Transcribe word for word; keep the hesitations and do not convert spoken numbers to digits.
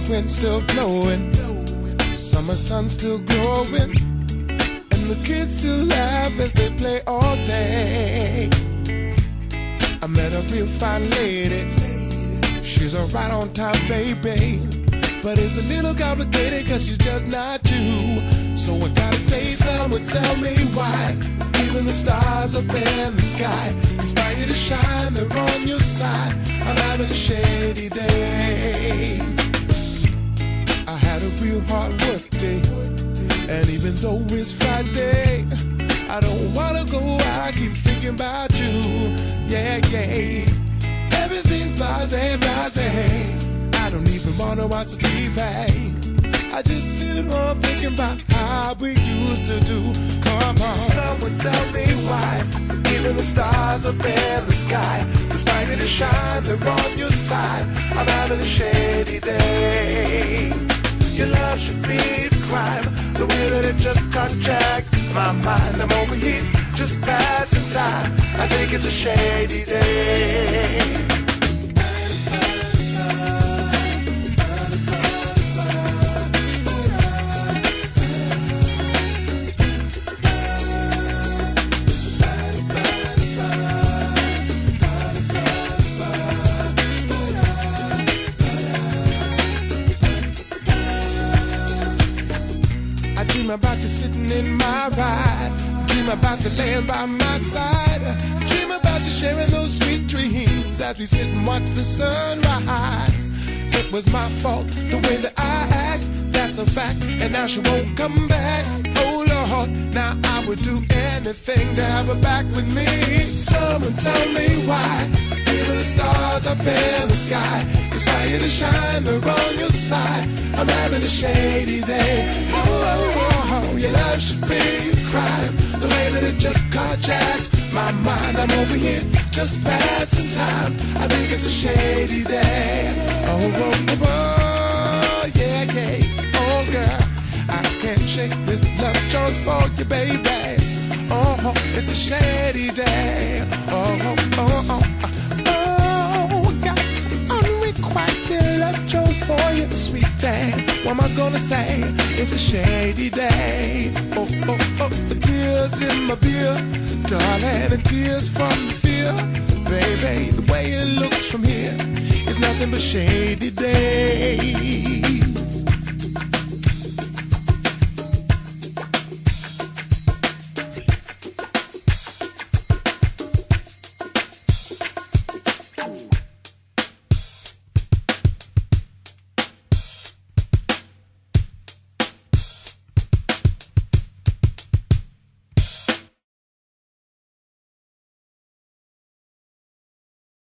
wind still blowing, summer sun still glowing, and the kids still laugh as they play all day. I met a real fine lady, she's a right on time baby, but it's a little complicated cause she's just not you. So I gotta say, someone tell me why even the stars up in the sky inspire you to shine, they're on your side. I'm having a shady day. I had a real hard work day, and even though it's Friday, I don't wanna go out, I keep thinking about you. Yeah, yeah, everything's blasé, blasé. I don't even wanna watch the T V, I just sit at home thinking about how we used to do. Come on, someone tell me why even the stars up in the sky inspire you to shine, they're on your side. I'm having a shady day. Your love should be a crime, the way that it just contracts my mind. I'm over here just passing time, I think it's a shady day. Dream about you sitting in my ride, dream about you laying by my side, dream about you sharing those sweet dreams as we sit and watch the sunrise. It was my fault, the way that I act, that's a fact, and now she won't come back. Oh Lord, now I would do anything to have her back with me. Someone tell me why even the stars up in the sky inspire you to shine, they're on your side. I'm having a shady day. Oh, oh, oh, your love should be a crime, the way that it just carjacked my mind. I'm over here just passing time, I think it's a shady day. Oh, oh, oh, oh, yeah, yeah. Oh girl, I can't shake this love Jones for you, baby. Oh, it's a shady day. Oh, oh, oh, oh. Oh, got unrequited love Jones for you, sweet thing. What am I gonna say? It's a shady day. Oh, oh, oh, the tears in my beer, darling, and tears from the fear. Baby, the way it looks from here is nothing but shady day.